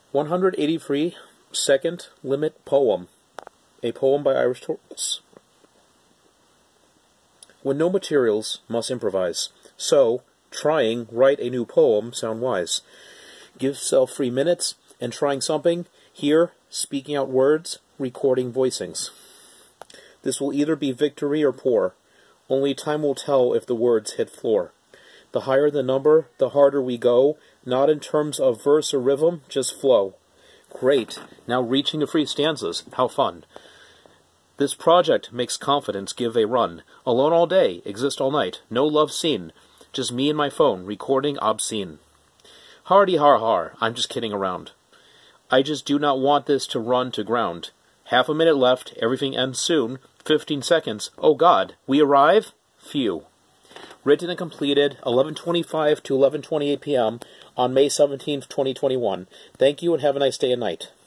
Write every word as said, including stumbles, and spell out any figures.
one hundred eighty-three, second limit poem. A poem by Irish Taurus. When no materials, must improvise. So, trying, write a new poem, sound wise. Give self three minutes, and trying something, here, speaking out words, recording voicings. This will either be victory or poor. Only time will tell if the words hit floor. The higher the number, the harder we go, not in terms of verse or rhythm, just flow. Great, now reaching the free stanzas, how fun. This project makes confidence give a run. Alone all day, exist all night, no love seen. Just me and my phone, recording obscene. Hardy harhar, I'm just kidding around. I just do not want this to run to ground. Half a minute left, everything ends soon. Fifteen seconds, oh God, we arrive? Phew. Written and completed eleven twenty-five to eleven twenty-eight p m on May seventeenth, twenty twenty-one. Thank you and have a nice day and night.